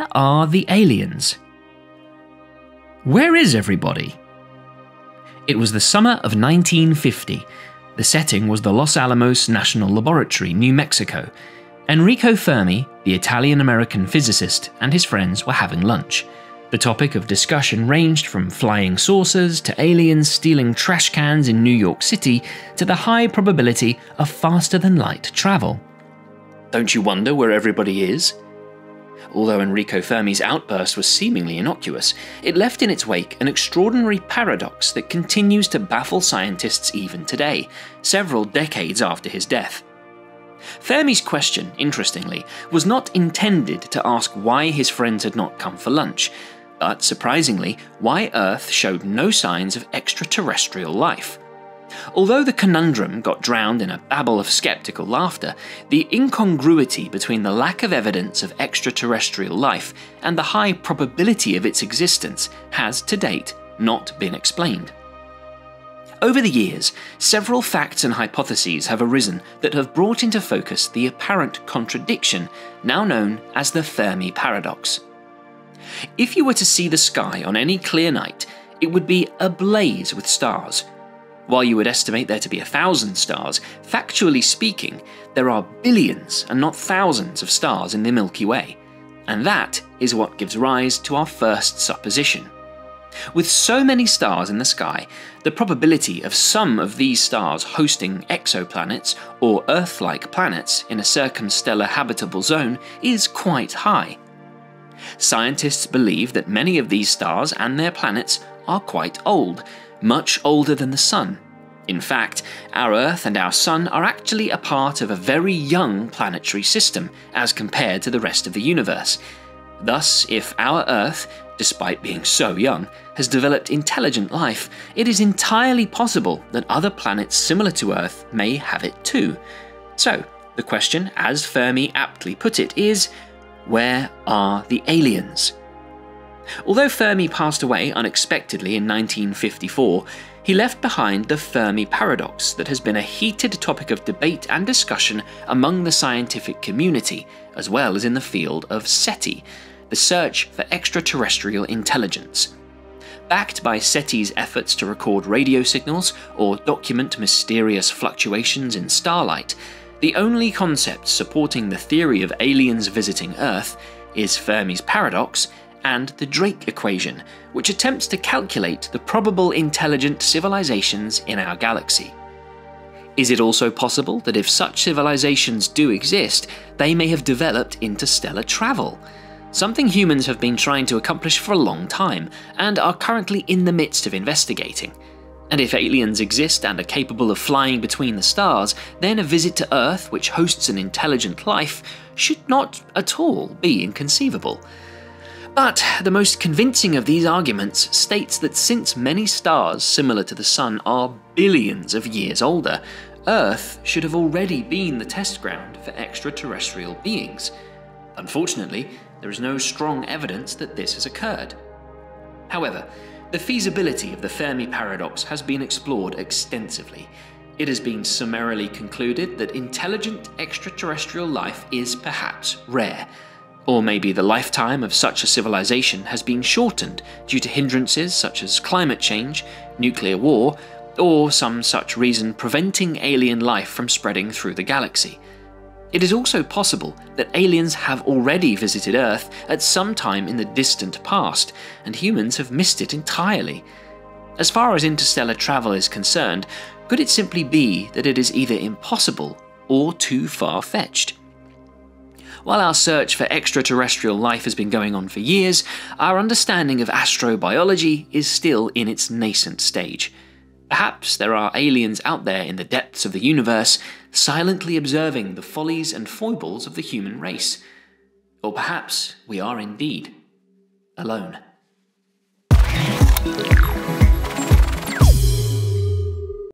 are the aliens? Where is everybody? It was the summer of 1950. The setting was the Los Alamos National Laboratory, New Mexico. Enrico Fermi, the Italian-American physicist, and his friends were having lunch. The topic of discussion ranged from flying saucers to aliens stealing trash cans in New York City to the high probability of faster-than-light travel. Don't you wonder where everybody is? Although Enrico Fermi's outburst was seemingly innocuous, it left in its wake an extraordinary paradox that continues to baffle scientists even today, several decades after his death. Fermi's question, interestingly, was not intended to ask why his friends had not come for lunch, but surprisingly, why Earth showed no signs of extraterrestrial life. Although the conundrum got drowned in a babble of skeptical laughter, the incongruity between the lack of evidence of extraterrestrial life and the high probability of its existence has, to date, not been explained. Over the years, several facts and hypotheses have arisen that have brought into focus the apparent contradiction now known as the Fermi Paradox. If you were to see the sky on any clear night, it would be ablaze with stars. While you would estimate there to be 1,000 stars, factually speaking, there are billions and not thousands of stars in the Milky Way. And that is what gives rise to our first supposition. With so many stars in the sky, the probability of some of these stars hosting exoplanets or Earth-like planets in a circumstellar habitable zone is quite high. Scientists believe that many of these stars and their planets are quite old, much older than the Sun. In fact, our Earth and our Sun are actually a part of a very young planetary system as compared to the rest of the universe. Thus, if our Earth, despite being so young, has developed intelligent life, it is entirely possible that other planets similar to Earth may have it too. So, the question, as Fermi aptly put it, is, where are the aliens? Although Fermi passed away unexpectedly in 1954, he left behind the Fermi Paradox that has been a heated topic of debate and discussion among the scientific community, as well as in the field of SETI, the search for extraterrestrial intelligence. Backed by SETI's efforts to record radio signals or document mysterious fluctuations in starlight, the only concept supporting the theory of aliens visiting Earth is Fermi's paradox and the Drake equation, which attempts to calculate the probable intelligent civilizations in our galaxy. Is it also possible that if such civilizations do exist, they may have developed interstellar travel? Something humans have been trying to accomplish for a long time, and are currently in the midst of investigating. And if aliens exist and are capable of flying between the stars, then a visit to Earth, which hosts an intelligent life, should not at all be inconceivable. But the most convincing of these arguments states that since many stars similar to the Sun are billions of years older, Earth should have already been the test ground for extraterrestrial beings. Unfortunately, there is no strong evidence that this has occurred. However, the feasibility of the Fermi Paradox has been explored extensively. It has been summarily concluded that intelligent extraterrestrial life is perhaps rare, or maybe the lifetime of such a civilization has been shortened due to hindrances such as climate change, nuclear war, or some such reason preventing alien life from spreading through the galaxy. It is also possible that aliens have already visited Earth at some time in the distant past, and humans have missed it entirely. As far as interstellar travel is concerned, could it simply be that it is either impossible or too far-fetched? While our search for extraterrestrial life has been going on for years, our understanding of astrobiology is still in its nascent stage. Perhaps there are aliens out there in the depths of the universe, silently observing the follies and foibles of the human race. Or perhaps we are indeed alone.